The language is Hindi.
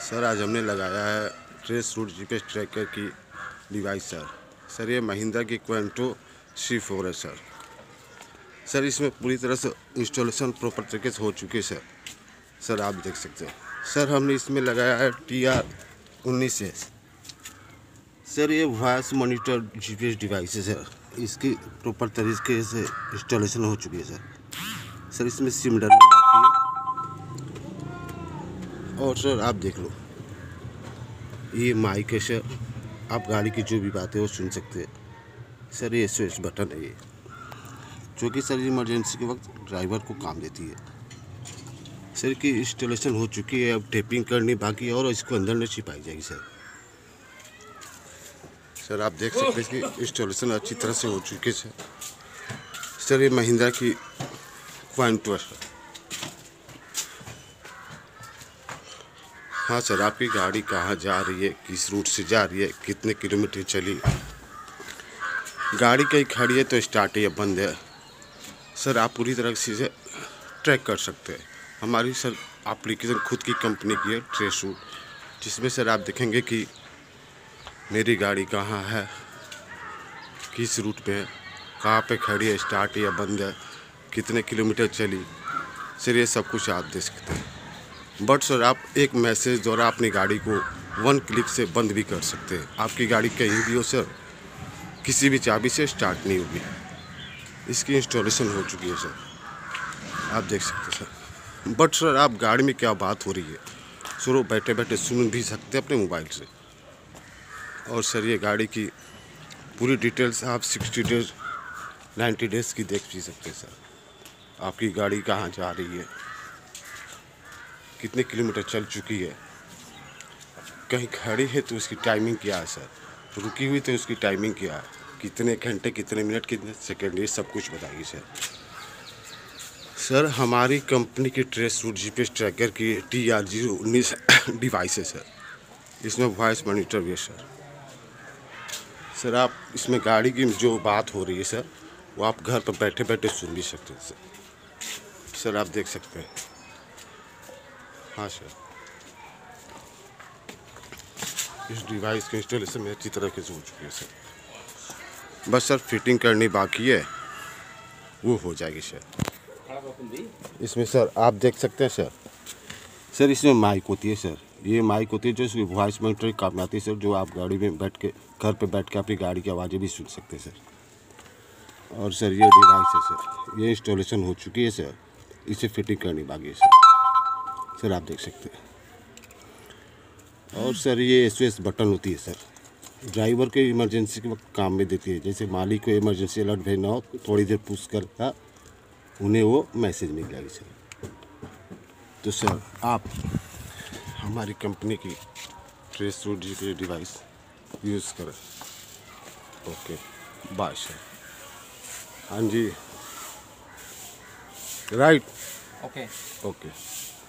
सर आज हमने लगाया है ट्रेस रूट जीपीएस ट्रैकर की डिवाइस सर ये महिंद्रा की क्वेंटो C4 है सर इसमें पूरी तरह से इंस्टॉलेशन प्रॉपर तरीके से हो चुकी है सर आप देख सकते हैं। सर हमने इसमें लगाया है TR19S सर ये वॉइस मॉनिटर जीपीएस डिवाइस है सर। इसकी प्रॉपर तरीके से इंस्टॉलेशन हो चुकी है सर इसमें सिम डालने बाकी है। और सर आप देख लो ये माइक है सर, आप गाड़ी की जो भी बातें वो सुन सकते हैं सर। ये SOS बटन है ये, जो कि सर इमरजेंसी के वक्त ड्राइवर को काम देती है सर। की इंस्टॉलेशन हो चुकी है, अब टेपिंग करनी बाकी है और इसको अंदर में छिपाई जाएगी सर आप देख सकते हैं इसकी इंस्टॉलेशन अच्छी तरह से हो चुकी है सर। ये महिंद्रा की क्वेंटो है। हाँ सर, आपकी गाड़ी कहाँ जा रही है, किस रूट से जा रही है, कितने किलोमीटर चली, गाड़ी कहीं खड़ी है तो स्टार्ट है या बंद है सर, आप पूरी तरह से ट्रैक कर सकते हैं। हमारी सर एप्लीकेशन खुद की कंपनी की है ट्रेस रूट, जिसमें सर आप देखेंगे कि मेरी गाड़ी कहाँ है, किस रूट पे है, कहाँ पे खड़ी है, स्टार्ट है या बंद है, कितने किलोमीटर चली सर, ये सब कुछ आप देख सकते हैं। बट सर आप एक मैसेज द्वारा अपनी गाड़ी को 1 क्लिक से बंद भी कर सकते हैं। आपकी गाड़ी कहीं भी हो सर, किसी भी चाबी से स्टार्ट नहीं होगी। इसकी इंस्टॉलेशन हो चुकी है सर, आप देख सकते हैं सर। बट सर आप गाड़ी में क्या बात हो रही है सर वो बैठे बैठे सुन भी सकते हैं अपने मोबाइल से। और सर ये गाड़ी की पूरी डिटेल्स आप 60 डेज 90 डेज़ की देख भी सकते हैं सर। आपकी गाड़ी कहाँ जा रही है, कितने किलोमीटर चल चुकी है, कहीं खड़ी है तो उसकी टाइमिंग क्या है सर, रुकी हुई तो उसकी टाइमिंग क्या है, कितने घंटे, कितने मिनट, कितने सेकंड, ये सब कुछ बताइए सर। हमारी कंपनी की ट्रेस रूट जीपीएस ट्रैकर की TR19 डिवाइस है सर। इसमें वॉइस मॉनिटर भी है सर। आप इसमें गाड़ी की जो बात हो रही है सर, वो आप घर पर बैठे बैठे सुन भी सकते हैं सर आप देख सकते हैं। हाँ सर, इस डिवाइस के इंस्टॉलेशन में अच्छी तरीके से हो चुकी है सर। बस सर फिटिंग करनी बाकी है, वो हो जाएगी सर। इसमें सर आप देख सकते हैं सर इसमें माइक होती है सर। ये माइक होती है जो इसमें वॉइस मॉनिटर काम आती है सर, जो आप गाड़ी में बैठ के घर पे बैठ के अपनी गाड़ी की आवाज़ें भी सुन सकते हैं सर। और सर ये डिवाइस है सर, ये इंस्टॉलेशन हो चुकी है सर, इसे फिटिंग करनी बाकी है सर आप देख सकते हैं। और सर ये SOS बटन होती है सर, ड्राइवर के इमरजेंसी के वक्त काम में देती है। जैसे मालिक को इमरजेंसी अलर्ट भेजना हो तो थोड़ी देर पुश करता उन्हें वो मैसेज मिल जाएगी सर। तो सर आप हमारी कंपनी की Trace Route GPS device use करें। Okay bye sir. हाँ जी राइट, ओके ओके।